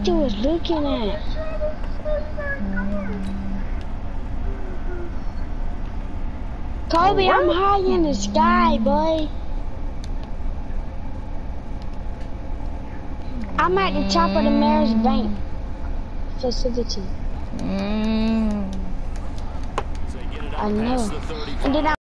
what you was looking at. Kobe, I'm high in the sky, boy. I'm at the top of the mayor's bank facility. I know. And then